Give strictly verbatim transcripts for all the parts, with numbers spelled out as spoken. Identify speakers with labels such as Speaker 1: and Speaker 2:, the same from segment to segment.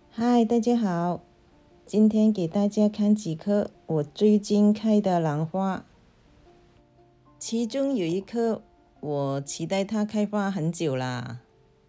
Speaker 1: 嗨，大家好，今天给大家看几棵我最近开的兰花，其中有一棵我期待它开花很久啦，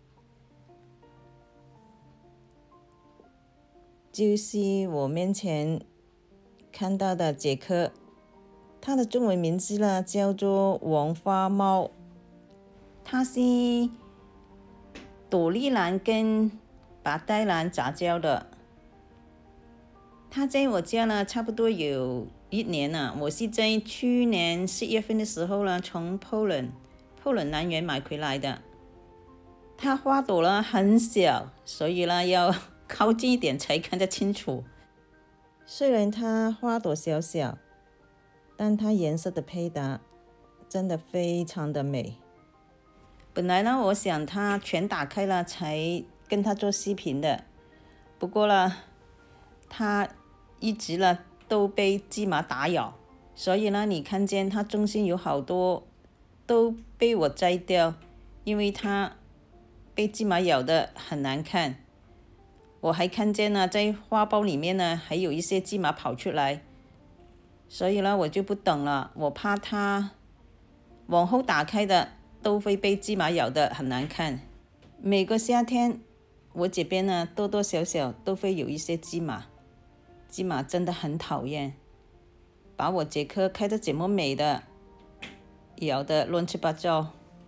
Speaker 1: 就是我面前看到的这棵，它的中文名字呢叫做王花猫，它是朵莉兰跟白带兰杂交的。它在我家呢，差不多有一年了。我是在去年四月份的时候呢，从 Poland 波兰南园买回来的。它花朵呢很小，所以呢要靠近一点才看得清楚。虽然它花朵小小，但它颜色的配搭真的非常的美。本来呢，我想它全打开了才跟它做视频的，不过呢，它一直呢都被荠麻打扰，所以呢，你看见它中心有好多都被我摘掉，因为它被荠麻咬的很难看。我还看见呢，在花苞里面呢还有一些荠麻跑出来，所以呢，我就不等了，我怕它往后打开的都会被荠麻咬的很难看。每个夏天，我这边呢多多少少都会有一些荠麻。荠麻真的很讨厌，把我这棵开得这么美的咬得乱七八糟。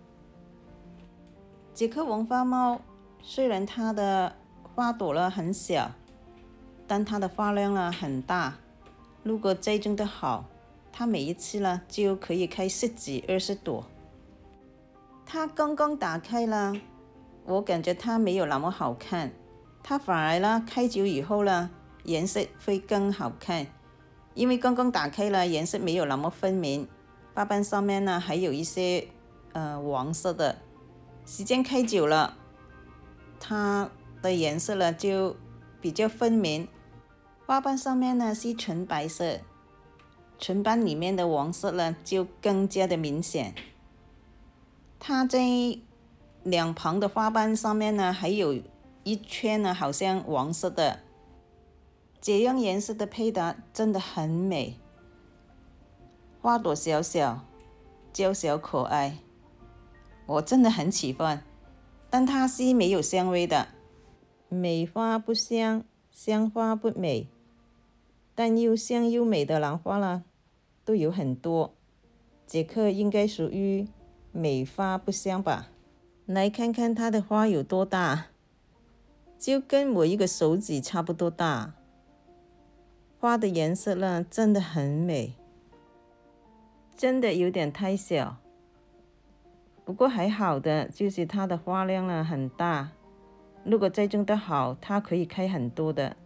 Speaker 1: 这棵王花猫虽然它的花朵呢很小，但它的花量呢很大。如果栽种得好，它每一次呢就可以开十几二十朵。它刚刚打开了，我感觉它没有那么好看，它反而呢开久以后呢颜色会更好看，因为刚刚打开了，颜色没有那么分明，花瓣上面呢还有一些呃黄色的。时间开久了，它的颜色呢就比较分明。花瓣上面呢是纯白色，唇瓣里面的黄色呢就更加的明显。它在两旁的花瓣上面呢还有一圈呢好像黄色的。这样颜色的配搭真的很美，花朵小小，娇小可爱，我真的很喜欢。但它是没有香味的，美花不香，香花不美，但又香又美的兰花呢，都有很多。这棵应该属于美花不香吧？来看看它的花有多大，就跟我一个手指差不多大。花的颜色呢，真的很美，真的有点太小。不过还好的就是它的花量呢很大，如果栽种得好，它可以开很多的。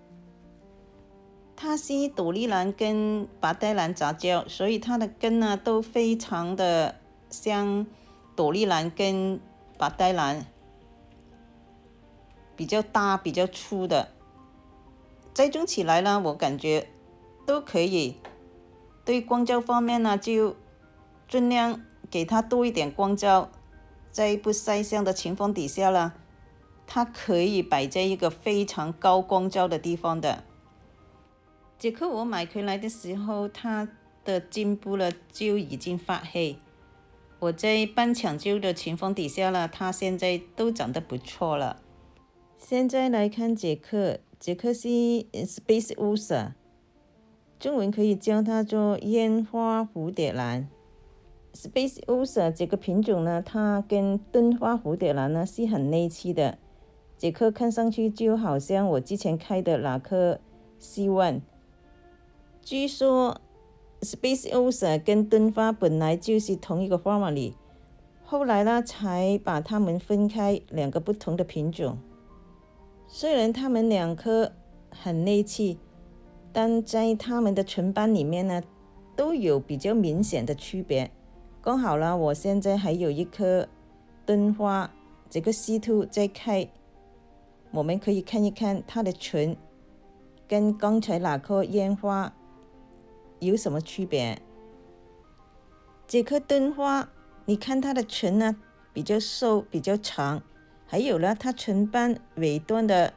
Speaker 1: 它是朵莉兰跟白带兰杂交，所以它的根呢都非常的像朵莉兰跟白带兰，比较大、比较粗的。栽种起来呢，我感觉都可以。对光照方面呢，就尽量给它多一点光照，在不晒伤的情况底下呢，它可以摆在一个非常高光照的地方的。这棵我买回来的时候，它的茎部呢就已经发黑。我在半抢救的情况底下呢，它现在都长得不错了。现在来看这棵。这棵是 Space Ursa， 中文可以叫它做烟花蝴蝶兰。Space Ursa 这个品种呢，它跟敦花蝴蝶兰呢是很类似的。这棵看上去就好像我之前开的那棵 C 一。据说 Space Ursa 跟敦花本来就是同一个 family， 后来呢才把它们分开，两个不同的品种。虽然它们两棵很类似，但在它们的唇瓣里面呢，都有比较明显的区别。刚好了，我现在还有一颗敦花，这个 C 二 在开，我们可以看一看它的唇跟刚才那颗烟花有什么区别。这颗敦花，你看它的唇呢，比较瘦，比较长。还有呢，它唇瓣尾端的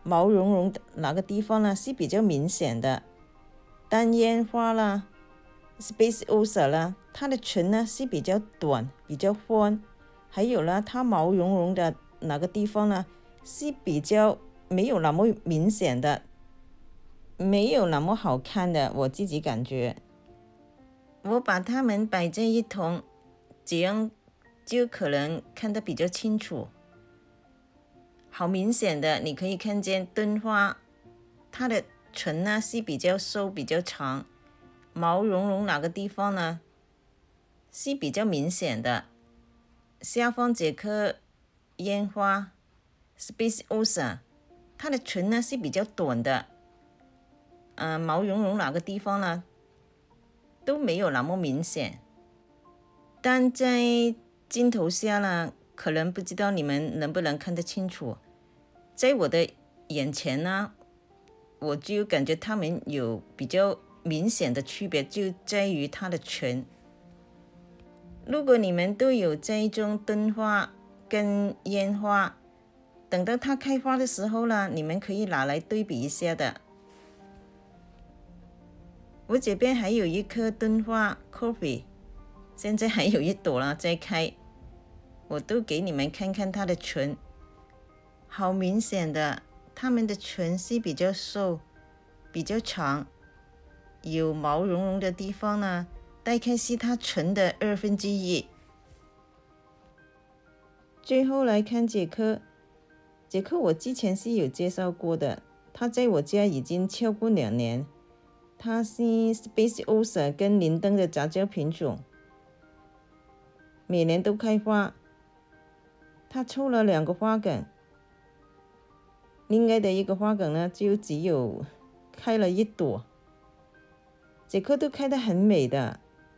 Speaker 1: 毛茸茸的哪个地方呢是比较明显的。单烟花啦 ，Speciosa 啦，它的唇呢是比较短、比较宽，还有呢，它毛茸茸的哪个地方呢是比较没有那么明显的，没有那么好看的，我自己感觉。我把它们摆在一同，这样就可能看得比较清楚。好明显的，你可以看见敦花，它的唇呢是比较瘦、比较长，毛茸茸哪个地方呢是比较明显的。下方这颗烟花 Speciosa， 它的唇呢是比较短的，呃，毛茸茸哪个地方呢都没有那么明显。但在镜头下呢，可能不知道你们能不能看得清楚。在我的眼前呢，我就感觉它们有比较明显的区别，就在于它的唇。如果你们都有这种敦花跟烟花，等到它开花的时候呢，你们可以拿来对比一下的。我这边还有一颗敦花 Coffee， 现在还有一朵了在开，我都给你们看看它的唇，好明显的，它们的唇是比较瘦、比较长，有毛茸茸的地方呢，大概是它唇的二分之一。最后来看这颗，这颗我之前是有介绍过的，它在我家已经超过两年。它是 Speciosa 跟林登的杂交品种，每年都开花。它抽了两个花梗，另外的一个花梗呢，就只有开了一朵。这颗都开得很美的，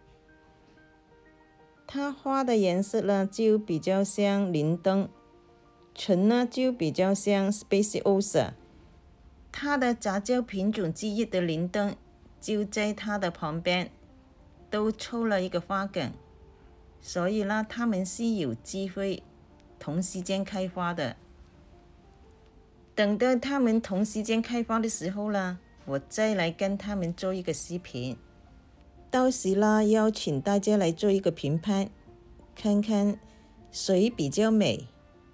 Speaker 1: 它花的颜色呢就比较像林登，唇呢就比较像 Speciosa。它的杂交品种之一的林登就在它的旁边，都抽了一个花梗，所以呢，它们是有机会同时间开花的。等到它们同时间开花的时候呢，我再来跟它们做一个视频。到时啦，邀请大家来做一个评判，看看谁比较美。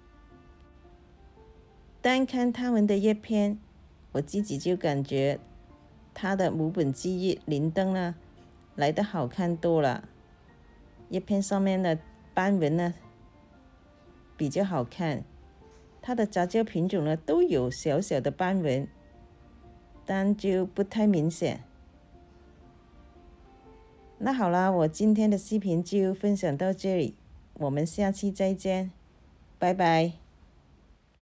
Speaker 1: 单看它们的叶片，我自己就感觉它的母本之一林登呢来得好看多了，叶片上面的斑纹呢比较好看，它的杂交品种呢都有小小的斑纹，但就不太明显。那好啦，我今天的视频就分享到这里，我们下期再见，拜拜。